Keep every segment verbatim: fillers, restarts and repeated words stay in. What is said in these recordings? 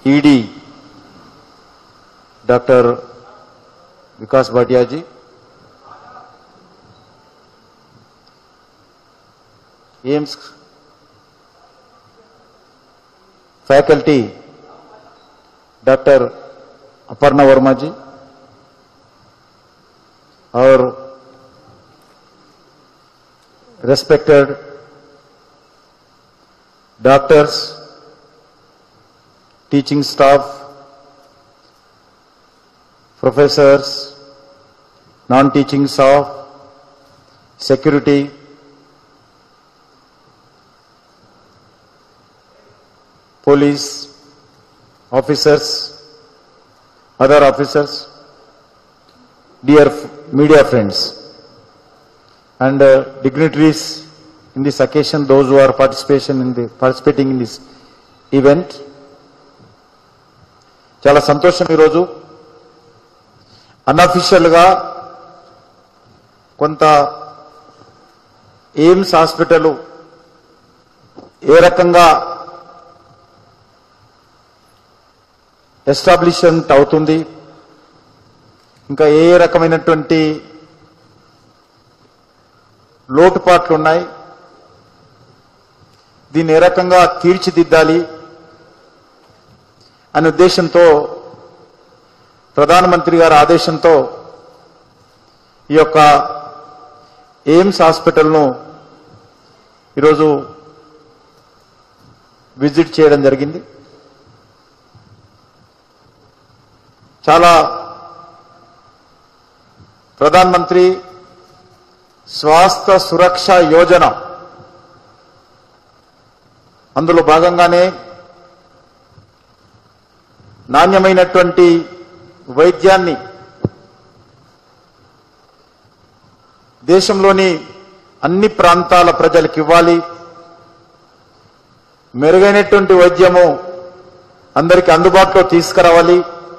ED doctor Vikas Bhatia ji, AIIMS faculty doctor Aparna Verma ji और respected doctors, teaching staff, professors, non teaching staff, security, police officers, other officers, dear media friends and uh, dignitaries in this occasion, those who are participation in the participating in this event. చాలా సంతోషం ఈరోజు unofficial గా కొంత AIIMS hospital ఏ రకంగా establishment అవుతుంది, ఇంకా ఏ రకమైనటువంటి లోటుపాట్లు ఉన్నాయి, దీన్ని ఏ రకంగా తీర్చిదిద్దాలి అనే ఉద్దేశంతో ప్రధానమంత్రి గారి ఆదేశంతో ఈ యొక్క ఎయిమ్స్ హాస్పిటల్ను ఈరోజు విజిట్ చేయడం జరిగింది. చాలా ప్రధానమంత్రి స్వాస్థ్య సురక్ష యోజన అందులో భాగంగానే నాణ్యమైనటువంటి వైద్యాన్ని దేశంలోని అన్ని ప్రాంతాల ప్రజలకు ఇవ్వాలి, మెరుగైనటువంటి వైద్యము అందరికీ అందుబాటులో తీసుకురావాలి.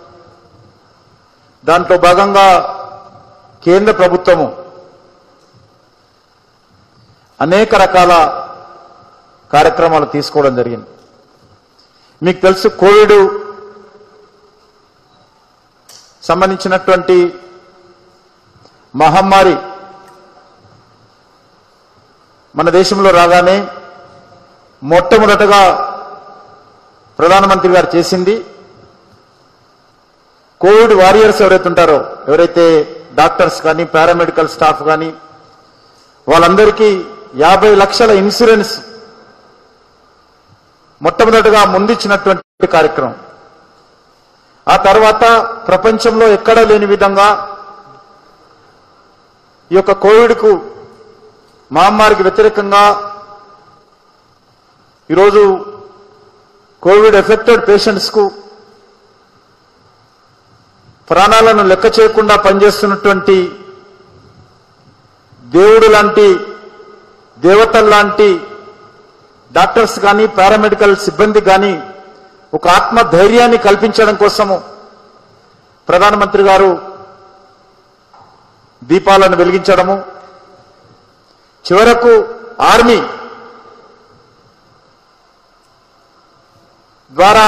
దాంట్లో భాగంగా కేంద్ర ప్రభుత్వము అనేక రకాల కార్యక్రమాలు తీసుకోవడం జరిగింది. మీకు తెలుసు, కోవిడ్ సంబంధించినటువంటి మహమ్మారి మన దేశంలో రాగానే మొట్టమొదటగా ప్రధానమంత్రి గారు చేసింది కోవిడ్ వారియర్స్ ఎవరైతే ఉంటారో, ఎవరైతే డాక్టర్స్ కానీ పారామెడికల్ స్టాఫ్ కానీ వాళ్ళందరికీ యాభై లక్షల ఇన్సూరెన్స్ మొట్టమొదటగా ముందిచ్చినటువంటి కార్యక్రమం. ఆ తర్వాత ప్రపంచంలో ఎక్కడా లేని విధంగా ఈ యొక్క కోవిడ్కు మహమ్మారికి వ్యతిరేకంగా ఈరోజు కోవిడ్ ఎఫెక్టెడ్ పేషెంట్స్కు ప్రాణాలను లెక్క చేయకుండా పనిచేస్తున్నటువంటి దేవుడు లాంటి దేవతల లాంటి డాక్టర్స్ కానీ పారామెడికల్ సిబ్బంది కానీ ఒక ఆత్మ ధైర్యాన్ని కల్పించడం కోసము ప్రధానమంత్రి గారు దీపాలను వెలిగించడము, చివరకు ఆర్మీ ద్వారా,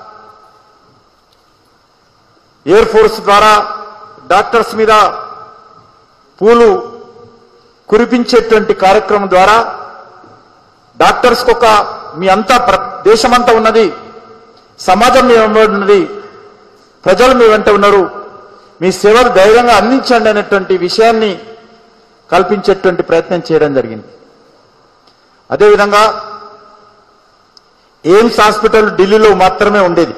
ఎయిర్ ఫోర్స్ ద్వారా డాక్టర్స్ మీద పూలు కురిపించేటువంటి కార్యక్రమం ద్వారా డాక్టర్స్కి ఒక మీ అంతా దేశమంతా ఉన్నది, సమాజం మీ వెంట ఉన్నది, ప్రజలు మీ వెంట ఉన్నారు, మీ సేవలు ధైర్యంగా అందించండి అనేటువంటి విషయాన్ని కల్పించేటువంటి ప్రయత్నం చేయడం జరిగింది. అదేవిధంగా ఎయిమ్స్ హాస్పిటల్ ఢిల్లీలో మాత్రమే ఉండేది.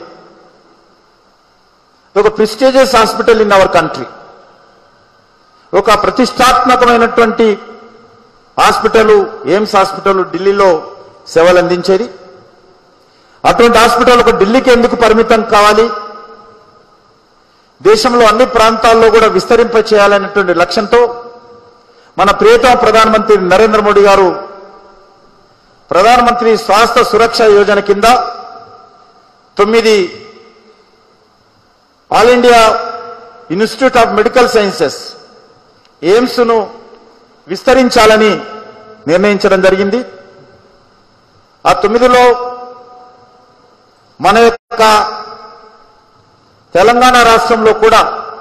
ఒక prestigious hospital in our country, ఒక ప్రతిష్టాత్మకమైనటువంటి హాస్పిటల్ ఎయిమ్స్ హాస్పిటల్ ఢిల్లీలో సేవలు అందించేది. అటువంటి హాస్పిటల్ ఒక ఢిల్లీకి ఎందుకు పరిమితం కావాలి, దేశంలో అన్ని ప్రాంతాల్లో కూడా విస్తరింప చేయాలనేటువంటి లక్ష్యంతో మన ప్రియతమ ప్రధానమంత్రి నరేంద్ర మోడీ గారు ప్రధానమంత్రి స్వాస్థ్య సురక్ష యోజన కింద తొమ్మిది all India institute of medical sciences AIIMS ను విస్తరించాలని నిర్ణయించడం జరిగింది. ఆ తొమ్మిదిలో మన యొక్క తెలంగాణ రాష్ట్రంలో కూడా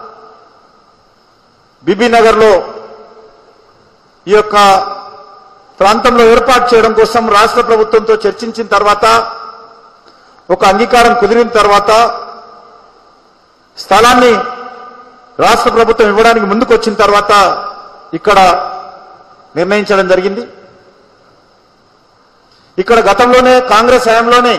బీబీనగర్లో ఈ యొక్క ప్రాంతంలో ఏర్పాటు చేయడం కోసం రాష్ట్ర ప్రభుత్వంతో చర్చించిన తర్వాత ఒక అంగీకారం కుదిరిన తర్వాత స్థలాన్ని రాష్ట్ర ప్రభుత్వం ఇవ్వడానికి ముందుకు వచ్చిన తర్వాత ఇక్కడ నిర్ణయించడం జరిగింది. ఇక్కడ గతంలోనే కాంగ్రెస్ హయాంలోనే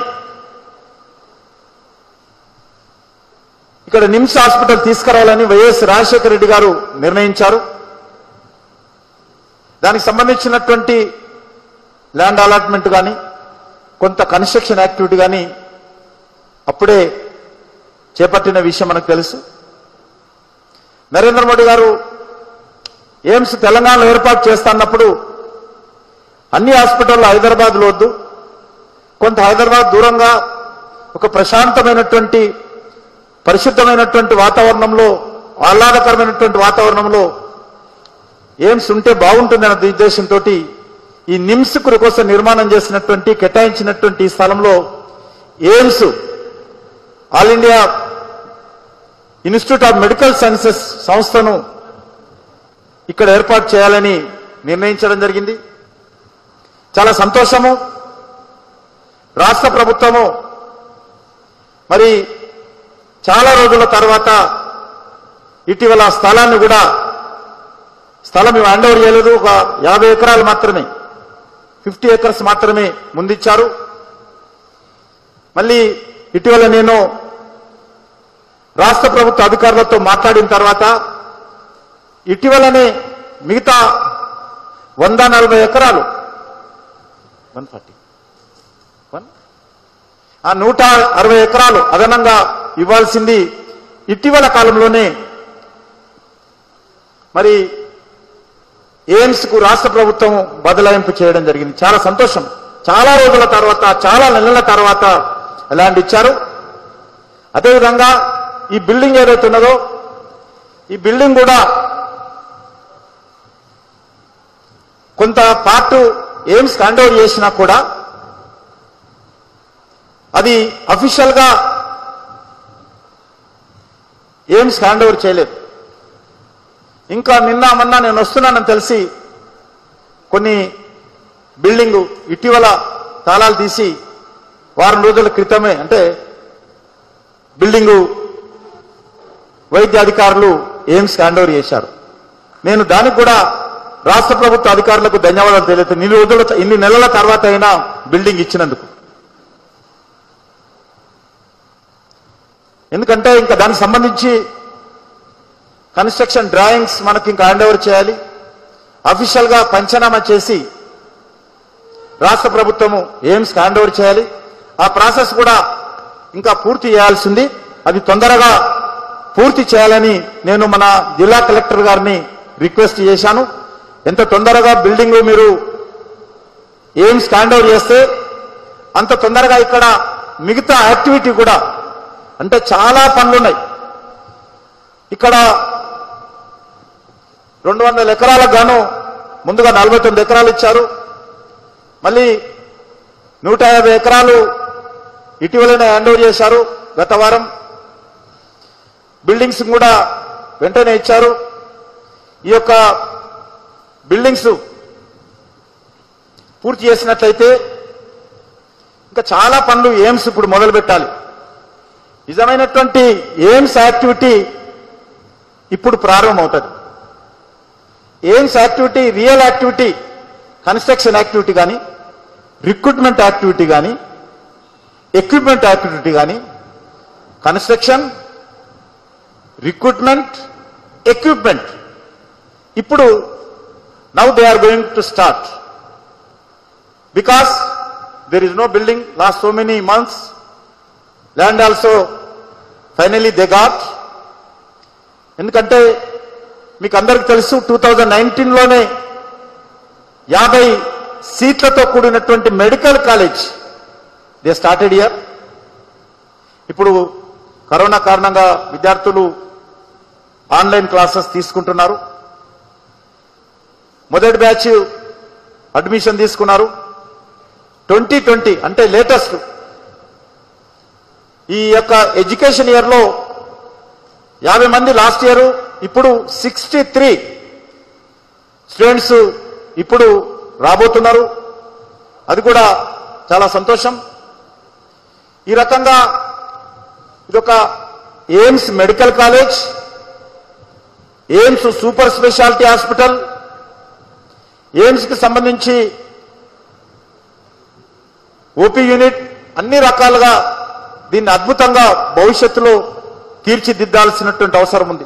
ఇక్కడ నిమ్స్ హాస్పిటల్ తీసుకురావాలని వైఎస్ రాజశేఖర రెడ్డి గారు నిర్ణయించారు. దానికి సంబంధించినటువంటి ల్యాండ్ అలాట్మెంట్ కానీ కొంత కన్స్ట్రక్షన్ యాక్టివిటీ కానీ అప్పుడే చేపట్టిన విషయం మనకు తెలుసు. నరేంద్ర మోడీ గారు ఎయిమ్స్ తెలంగాణలో ఏర్పాటు చేస్తున్నప్పుడు అన్ని హాస్పిటల్లో హైదరాబాద్లో వద్దు, కొంత హైదరాబాద్ దూరంగా ఒక ప్రశాంతమైనటువంటి పరిశుద్ధమైనటువంటి వాతావరణంలో ఆహ్లాదకరమైనటువంటి వాతావరణంలో ఎయిమ్స్ ఉంటే బాగుంటుందన్న ఉద్దేశంతో ఈ నిమ్స్ కోసం నిర్మాణం చేసినటువంటి కేటాయించినటువంటి ఈ స్థలంలో AIIMS all India institute of medical sciences సంస్థను ఇక్కడ ఏర్పాటు చేయాలని నిర్ణయించడం జరిగింది. చాలా సంతోషము. రాష్ట్ర ప్రభుత్వము మరి చాలా రోజుల తర్వాత ఇటీవల స్థలాన్ని కూడా స్థలం హ్యాండ్ ఓవర్ చేయలేదు. ఒక యాభై ఎకరాలు మాత్రమే, ఫిఫ్టీ ఏకర్స్ మాత్రమే ముందిచ్చారు. మళ్ళీ ఇటీవల నేను రాష్ట్ర ప్రభుత్వ అధికారులతో మాట్లాడిన తర్వాత ఇటీవలనే మిగతా వంద నలభై ఎకరాలు వన్ ఫార్టీ వన్ ఆ నూట అరవై ఎకరాలు అదనంగా ఇవ్వాల్సింది ఇటీవల కాలంలోనే మరి ఎయిమ్స్ కు రాష్ట్ర ప్రభుత్వం బదలాయింపు చేయడం జరిగింది. చాలా సంతోషం. చాలా రోజుల తర్వాత, చాలా నెలల తర్వాత ల్యాండ్ ఇచ్చారు. అదేవిధంగా ఈ బిల్డింగ్ ఏదైతే ఉన్నదో ఈ బిల్డింగ్ కూడా కొంత పార్ట్ ఎయిమ్స్ హ్యాండ్ ఓవర్ చేసినా కూడా అది అఫీషియల్ గా ఎయిమ్స్ హ్యాండ్ ఓవర్ చేయలేదు. ఇంకా నిన్న మొన్న నేను వస్తున్నానని తెలిసి కొన్ని బిల్డింగు ఇటీవల తాళాలు తీసి వారం రోజుల క్రితమే అంటే బిల్డింగు వైద్య అధికారులు ఎయిమ్స్ హ్యాండ్ ఓవర్ చేశారు. నేను దానికి కూడా రాష్ట్ర ప్రభుత్వ అధికారులకు ధన్యవాదాలు తెలియదు. ఇన్ని రోజుల ఇన్ని నెలల తర్వాత అయినా బిల్డింగ్ ఇచ్చినందుకు. ఎందుకంటే ఇంకా దానికి సంబంధించి కన్స్ట్రక్షన్ డ్రాయింగ్స్ మనకి ఇంకా హ్యాండ్ ఓవర్ చేయాలి. అఫీషియల్ గా పంచనామా చేసి రాష్ట్ర ప్రభుత్వము ఎయిమ్స్ హ్యాండ్ ఓవర్ చేయాలి. ఆ ప్రాసెస్ కూడా ఇంకా పూర్తి చేయాల్సింది. అది తొందరగా పూర్తి చేయాలని నేను మన జిల్లా కలెక్టర్ గారిని రిక్వెస్ట్ చేశాను. ఎంత తొందరగా బిల్డింగ్ మీరు ఎయిమ్స్ హ్యాండ్ ఓవర్ చేస్తే అంత తొందరగా ఇక్కడ మిగతా యాక్టివిటీ కూడా, అంటే చాలా పనులున్నాయి. ఇక్కడ రెండు వందల ఎకరాలకు గాను ముందుగా నలభై తొమ్మిది ఎకరాలు ఇచ్చారు. మళ్ళీ నూట యాభై ఎకరాలు ఇటీవలనే హ్యాండ్ ఓవర్ చేశారు గత వారం. బిల్డింగ్స్ కూడా వెంటనే ఇచ్చారు. ఈ యొక్క బిల్డింగ్స్ పూర్తి చేసినట్లయితే ఇంకా చాలా పనులు ఎయిమ్స్ ఇప్పుడు మొదలు పెట్టాలి. నిజమైనటువంటి ఎయిమ్స్ యాక్టివిటీ ఇప్పుడు ప్రారంభమవుతుంది. AIIMS activity, real activity, construction activity కానీ, రిక్రూట్మెంట్ యాక్టివిటీ కానీ, ఎక్విప్మెంట్ యాక్టివిటీ కానీ, కన్స్ట్రక్షన్, రిక్రూట్మెంట్, ఎక్విప్మెంట్ ఇప్పుడు now they are going to start. Because there is no building last so many months. Land also finally they got. ఎందుకంటే మీకు అందరికీ తెలుసు two thousand nineteen లోనే యాభై సీట్లతో కూడినటువంటి medical college they started year. ఇప్పుడు కరోనా కారణంగా విద్యార్థులు ఆన్లైన్ క్లాసెస్ తీసుకుంటున్నారు. మొదటి బ్యాచ్ అడ్మిషన్ తీసుకున్నారు. ట్వంటీ ట్వంటీ అంటే లేటెస్ట్ ఈ యొక్క ఎడ్యుకేషన్ ఇయర్ లో యాభై మంది లాస్ట్ ఇయర్, ఇప్పుడు సిక్స్టీ త్రీ స్టూడెంట్స్ ఇప్పుడు రాబోతున్నారు. అది కూడా చాలా సంతోషం. ఈ రకంగా ఇదొక AIIMS medical college, AIIMS super speciality hospital, AIIMS కి సంబంధించి ఓపీ యూనిట్, అన్ని రకాలుగా దీన్ని అద్భుతంగా భవిష్యత్తులో తీర్చిదిద్దాల్సినటువంటి అవసరం ఉంది.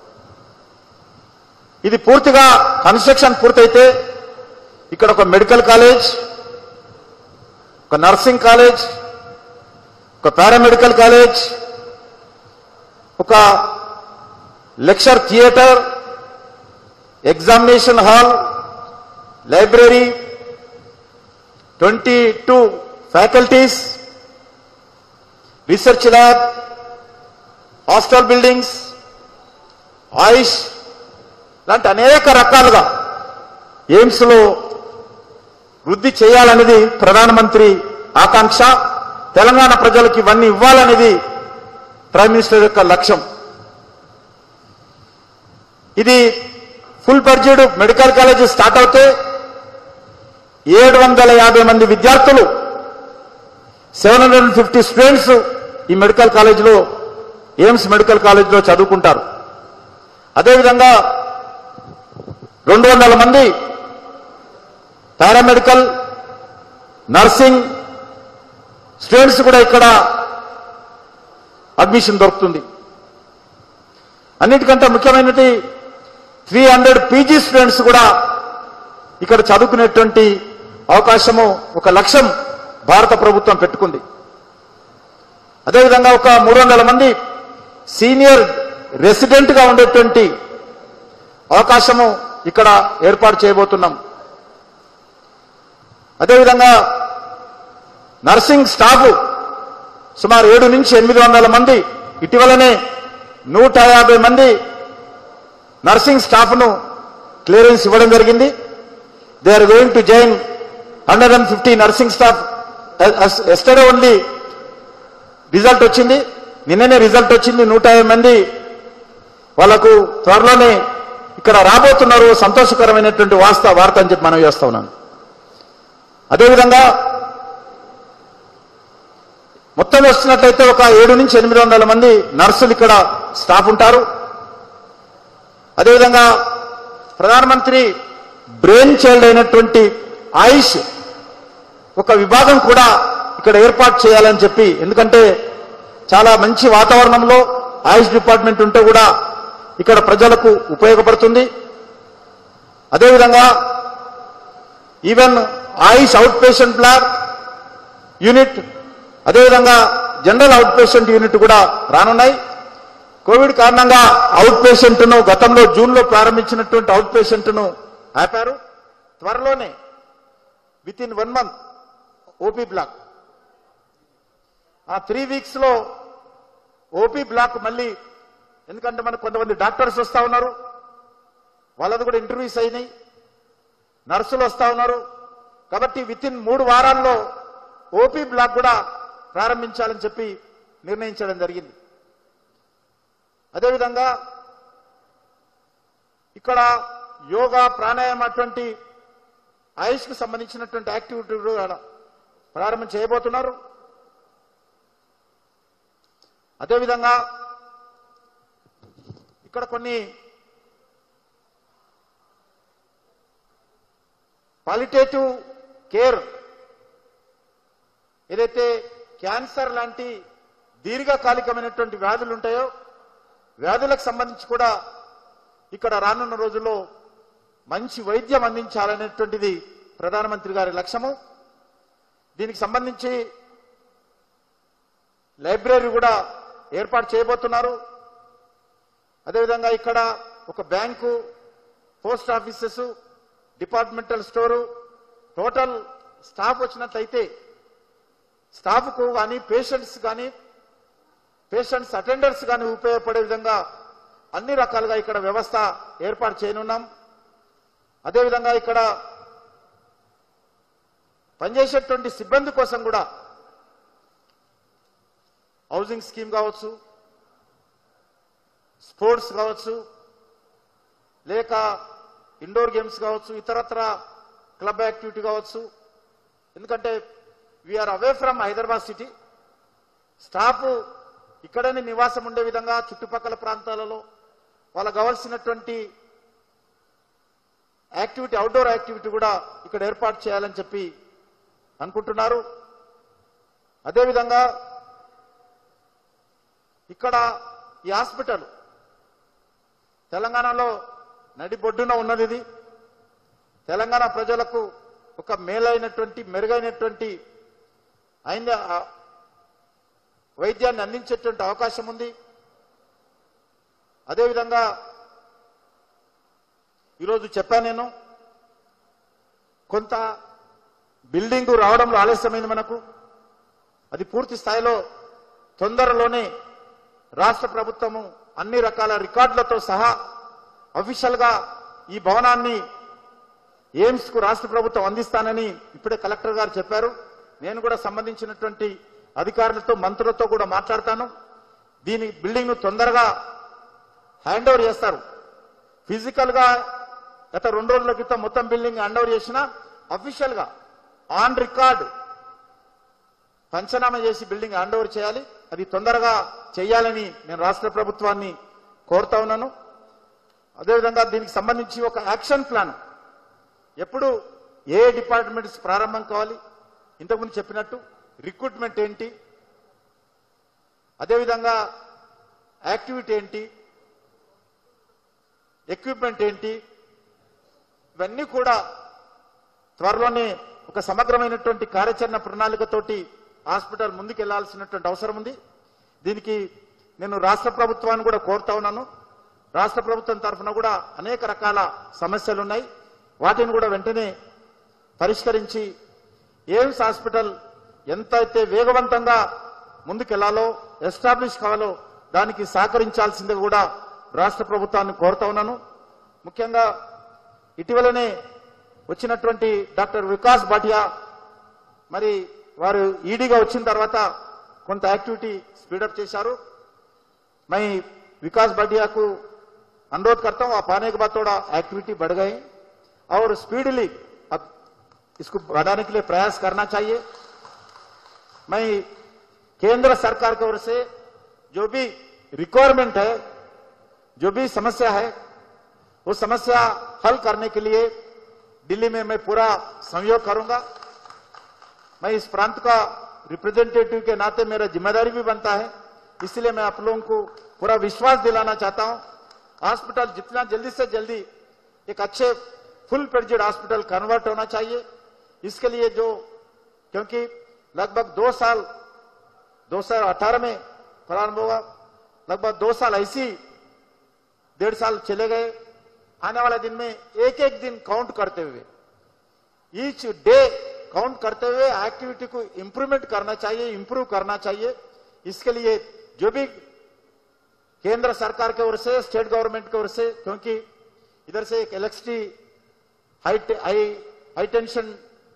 ఇది పూర్తిగా కన్స్ట్రక్షన్ పూర్తయితే ఇక్కడ ఒక మెడికల్ కాలేజ్, ఒక నర్సింగ్ కాలేజ్, ఒక పారామెడికల్ కాలేజ్, ఒక lecture theatre, examination hall, library, twenty two faculties, research lab, hostel buildings, AYUSH లాంటి అనేక రకాలుగా ఎయిమ్స్ లో వృద్ధి చేయాలనేది ప్రధానమంత్రి ఆకాంక్ష. తెలంగాణ ప్రజలకు ఇవన్నీ ఇవ్వాలనేది ప్రైమ్ మినిస్టర్ యొక్క లక్ష్యం. ఇది full budget medical college start అవుతే ఏడు వందల యాభై మంది విద్యార్థులు, seven hundred and fifty students ఈ మెడికల్ కాలేజీలో, ఎయిమ్స్ మెడికల్ కాలేజీలో చదువుకుంటారు. అదేవిధంగా రెండు వందల మంది పారామెడికల్, నర్సింగ్ స్టూడెంట్స్ కూడా ఇక్కడ అడ్మిషన్ దొరుకుతుంది. అన్నిటికంటే ముఖ్యమైనది త్రీ హండ్రెడ్ పీజీ స్టూడెంట్స్ కూడా ఇక్కడ చదువుకునేటువంటి అవకాశము, ఒక లక్ష్యం భారత ప్రభుత్వం పెట్టుకుంది. అదేవిధంగా ఒక మూడు వందల మంది సీనియర్ రెసిడెంట్ గా ఉండేటువంటి అవకాశము ఇక్కడ ఏర్పాటు చేయబోతున్నాం. అదేవిధంగా నర్సింగ్ స్టాఫ్ సుమారు ఏడు నుంచి ఎనిమిది వందల మంది, ఇటీవలనే నూట యాభై మంది నర్సింగ్ స్టాఫ్ ను క్లియరెన్స్ ఇవ్వడం జరిగింది. They are going to join hundred and fifty nursing staff. Yesterday only result వచ్చింది, నిన్ననే రిజల్ట్ వచ్చింది. నూట యాభై మంది వాళ్లకు త్వరలోనే ఇక్కడ రాబోతున్నారు. సంతోషకరమైనటువంటి వాస్త వార్త అని చెప్పి మనం చేస్తా ఉన్నాను. అదేవిధంగా మొత్తం వస్తున్నట్లయితే ఒక ఏడు నుంచి ఎనిమిది వందల మంది నర్సులు ఇక్కడ స్టాఫ్ ఉంటారు. అదేవిధంగా ప్రధానమంత్రి బ్రెయిన్ చైల్డ్ అయినటువంటి ఆయుష్ ఒక విభాగం కూడా ఇక్కడ ఏర్పాటు చేయాలని చెప్పి, ఎందుకంటే చాలా మంచి వాతావరణంలో ఆయుష్ డిపార్ట్మెంట్ ఉంటే కూడా ఇక్కడ ప్రజలకు ఉపయోగపడుతుంది. అదేవిధంగా even Ayush out patient block unit, అదేవిధంగా జనరల్ అవుట్ పేషెంట్ యూనిట్ కూడా రానున్నాయి. కోవిడ్ కారణంగా అవుట్ పేషెంట్ ను గతంలో జూన్ లో ప్రారంభించినటువంటి అవుట్ పేషెంట్ ను ఆపారు. త్వరలోనే with in one month OP block, ఆ త్రీ వీక్స్ లో ఓపీ బ్లాక్ మళ్ళీ, ఎందుకంటే మనకు కొంతమంది డాక్టర్స్ వస్తా ఉన్నారు, వాళ్ళది కూడా ఇంటర్వ్యూస్ అయినాయి, నర్సులు వస్తా ఉన్నారు. కాబట్టి విత్ ఇన్ మూడు వారాల్లో ఓపీ బ్లాక్ కూడా ప్రారంభించాలని చెప్పి నిర్ణయించడం జరిగింది. అదేవిధంగా ఇక్కడ యోగా, ప్రాణాయామం అటువంటి ఆయుష్ కు సంబంధించినటువంటి యాక్టివిటీ కూడా ప్రారంభం చేయబోతున్నారు. అదేవిధంగా ఇక్కడ కొన్ని పాలిటేటివ్ కేర్, ఏదైతే క్యాన్సర్ లాంటి దీర్ఘకాలికమైనటువంటి వ్యాధులు ఉంటాయో, వ్యాధులకు సంబంధించి కూడా ఇక్కడ రానున్న రోజుల్లో మంచి వైద్యం అందించాలనేటువంటిది ప్రధానమంత్రి గారి లక్ష్యము. దీనికి సంబంధించి లైబ్రరీ కూడా ఏర్పాటు చేయబోతున్నారు. అదేవిధంగా ఇక్కడ ఒక bank, post offices, departmental store, total staff వచ్చినట్లయితే స్టాఫ్కు కానీ పేషెంట్స్ కానీ పేషెంట్స్ అటెండర్స్ కానీ ఉపయోగపడే విధంగా అన్ని రకాలుగా ఇక్కడ వ్యవస్థ ఏర్పాటు చేయనున్నాం. అదేవిధంగా ఇక్కడ పనిచేసేటువంటి సిబ్బంది కోసం కూడా హౌసింగ్ స్కీమ్ కావచ్చు, స్పోర్ట్స్ కావచ్చు, లేక ఇండోర్ గేమ్స్ కావచ్చు, ఇతరత్ర క్లబ్ యాక్టివిటీ కావచ్చు. ఎందుకంటే we are away from Hyderabad city. Staff ఇక్కడనే నివాసం ఉండే విధంగా చుట్టుపక్కల ప్రాంతాలలో వాళ్ళకు కావాల్సినటువంటి యాక్టివిటీ, అవుట్డోర్ యాక్టివిటీ కూడా ఇక్కడ ఏర్పాటు చేయాలని చెప్పి అనుకుంటున్నారు. అదేవిధంగా ఇక్కడ ఈ హాస్పిటల్ తెలంగాణలో నడిబొడ్డున ఉన్నది. ఇది తెలంగాణ ప్రజలకు ఒక మేలైనటువంటి మెరుగైనటువంటి అయిన వైద్యాన్ని అందించేటువంటి అవకాశం ఉంది. అదేవిధంగా ఈరోజు చెప్పాను నేను, కొంత బిల్డింగ్ రావడంలో ఆలస్యమైంది మనకు. అది పూర్తి స్థాయిలో తొందరలోనే రాష్ట్ర ప్రభుత్వము అన్ని రకాల రికార్డులతో సహా అఫీషియల్ గా ఈ భవనాన్ని ఎయిమ్స్ కు రాష్ట్ర ప్రభుత్వం అందిస్తానని ఇప్పుడే కలెక్టర్ గారు చెప్పారు. నేను కూడా సంబంధించినటువంటి అధికారులతో మంత్రులతో కూడా మాట్లాడతాను. దీని బిల్డింగ్ ను తొందరగా హ్యాండ్ ఓవర్ చేస్తారు. ఫిజికల్ గా గత రెండు రోజుల క్రితం మొత్తం బిల్డింగ్ హ్యాండ్ ఓవర్ చేసిన అఫీషియల్ గా ఆన్ రికార్డ్ పంచనామా చేసి బిల్డింగ్ హ్యాండ్ ఓవర్ చేయాలి. అది తొందరగా చేయాలని నేను రాష్ట్ర ప్రభుత్వాన్ని కోరుతా ఉన్నాను. అదేవిధంగా దీనికి సంబంధించి ఒక యాక్షన్ ప్లాన్ ఎప్పుడు ఏ డిపార్ట్మెంట్స్ ప్రారంభం కావాలి, ఇంతకుముందు చెప్పినట్టు రిక్రూట్మెంట్ ఏంటి, అదేవిధంగా యాక్టివిటీ ఏంటి, ఎక్విప్మెంట్ ఏంటి, ఇవన్నీ కూడా త్వరలోనే ఒక సమగ్రమైనటువంటి కార్యాచరణ ప్రణాళికతోటి హాస్పిటల్ ముందుకు వెళ్లాల్సినటువంటి అవసరం ఉంది. దీనికి నేను రాష్ట్ర ప్రభుత్వాన్ని కూడా కోరుతా ఉన్నాను. రాష్ట్ర ప్రభుత్వం తరఫున కూడా అనేక రకాల సమస్యలు ఉన్నాయి. వాటిని కూడా వెంటనే పరిష్కరించి ఎయిమ్స్ హాస్పిటల్ ఎంతైతే వేగవంతంగా ముందుకెళ్లాలో, ఎస్టాబ్లిష్ కావాలో దానికి సహకరించాల్సిందిగా కూడా రాష్ట్ర ప్రభుత్వాన్ని కోరుతా ఉన్నాను. ముఖ్యంగా ఇటీవలనే వచ్చినటువంటి డాక్టర్ వికాస్ భాటియా మరి వారు ఈడీగా వచ్చిన తర్వాత కొంత యాక్టివిటీ స్పీడప్ చేశారు. मैं विकास भाटिया को अनुरोध करता हूं, आप आने के बाद थोड़ा एक्टिविटी बढ़ गई और स्पीडली अब इसको बढ़ाने के लिए प्रयास करना चाहिए. मैं केंद्र सरकार की ओर से जो भी रिक्वायरमेंट है, जो भी समस्या है, वो समस्या हल करने के लिए दिल्ली में मैं पूरा सहयोग करूंगा. मैं इस प्रांत का रिप्रेजेंटेटिव के नाते मेरा जिम्मेदारी भी बनता है, इसलिए मैं आप लोगों को पूरा विश्वास दिलाना चाहता हूं. हॉस्पिटल जितना जल्दी से जल्दी एक अच्छे फुल पेडेड हॉस्पिटल कन्वर्ट होना चाहिए. इसके लिए जो, क्योंकि लगभग दो साल दो हजार अठारह में प्रारंभ होगा, लगभग दो साल ऐसी डेढ़ साल चले गए. आने वाले दिन में एक एक दिन काउंट करते हुए, ईच डे काउंट करते हुए एक्टिविटी को इंप्रूवमेंट करना चाहिए, इंप्रूव करना चाहिए. इसके लिए जो भी केंद्र सरकार की ओर से, स्टेट गवर्नमेंट की ओर से, क्योंकि इधर से एक electricity high high high tension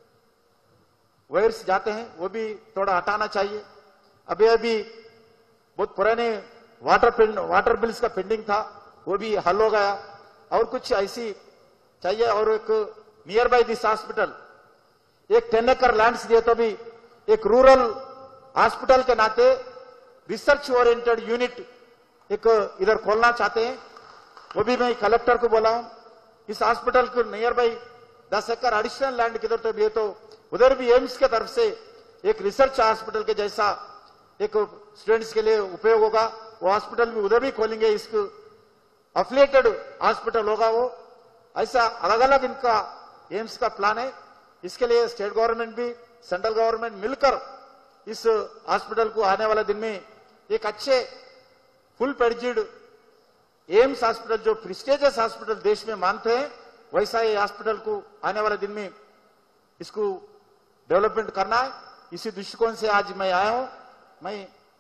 wires जाते हैं, वो भी थोड़ा हटाना चाहिए. अभी अभी बहुत पुराने वाटर वाटर बिल्स का पेंडिंग था, वो भी हल हो गया. और कुछ ऐसी चाहिए. और एक नियर बाय दिस हॉस्पिटल एक टेन एकड़ लैंड्स दिए तो भी एक रूरल हॉस्पिटल के नाते रिसर्च ओरिएंटेड यूनिट एक इधर खोलना चाहते हैं. वो भी मैं कलेक्टर को बोला हूं. इस हॉस्पिटल को नियर बाय दस एकड़ एडिशनल लैंड किधर तो भी है, तो उधर भी एम्स के तरफ से एक रिसर्च हॉस्पिटल के जैसा एक स्टूडेंट्स के लिए उपयोग होगा. वो हॉस्पिटल भी उधर भी खोलेंगे. इसको अफिलिएटेड हॉस्पिटल होगा. वो ऐसा अलग अलग इनका एम्स का प्लान है. इसके लिए स्टेट गवर्नमेंट भी, सेंट्रल गवर्नमेंट मिलकर इस हॉस्पिटल को आने वाले दिन में एक अच्छे फुल पेडेड एम्स हॉस्पिटल, जो प्रेस्टिजियस हॉस्पिटल देश में मानते हैं, वैसा ये हॉस्पिटल को आने वाले दिन में इसको डेवलपमेंट करना है. इसी दृष्टिकोण से आज मैं आया हूं. मैं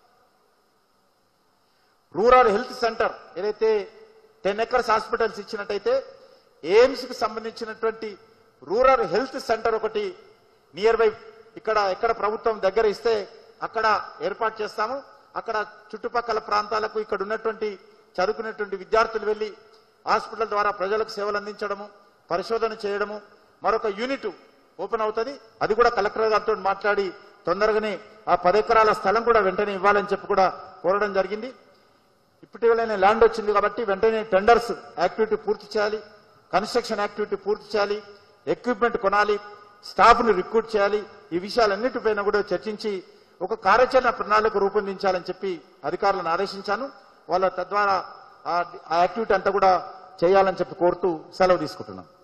రూరల్ హెల్త్ సెంటర్ ఏదైతే టెన్ ఎకర్స్ హాస్పిటల్స్ ఇచ్చినట్టయితే ఎయిమ్స్ కి సంబంధించినటువంటి రూరల్ హెల్త్ సెంటర్ ఒకటి నియర్ బై ఇక్కడ ఎక్కడ ప్రభుత్వం దగ్గర ఇస్తే అక్కడ ఏర్పాటు చేస్తాము. అక్కడ చుట్టుపక్కల ప్రాంతాలకు ఇక్కడ ఉన్నటువంటి చదువుకునేటువంటి విద్యార్థులు వెళ్లి హాస్పిటల్ ద్వారా ప్రజలకు సేవలు అందించడము, పరిశోధన చేయడము, మరొక యూనిట్ ఓపెన్ అవుతుంది. అది కూడా కలెక్టర్ గారితో మాట్లాడి తొందరగానే ఆ పది ఎకరాల స్థలం కూడా వెంటనే ఇవ్వాలని చెప్పి కూడా కోరడం జరిగింది. ఇప్పటివలనే ల్యాండ్ వచ్చింది కాబట్టి వెంటనే టెండర్స్ యాక్టివిటీ పూర్తి చేయాలి, కన్స్ట్రక్షన్ యాక్టివిటీ పూర్తి చేయాలి, ఎక్విప్మెంట్ కొనాలి, స్టాఫ్ ను రిక్రూట్ చేయాలి. ఈ విషయాలన్నిటిపైన కూడా చర్చించి ఒక కార్యాచరణ ప్రణాళిక రూపొందించాలని చెప్పి అధికారులను ఆదేశించాను. వాళ్ళ తద్వారా ఆ యాక్టివిటీ అంతా కూడా చేయాలని చెప్పి కోరుతూ సెలవు తీసుకుంటున్నాను.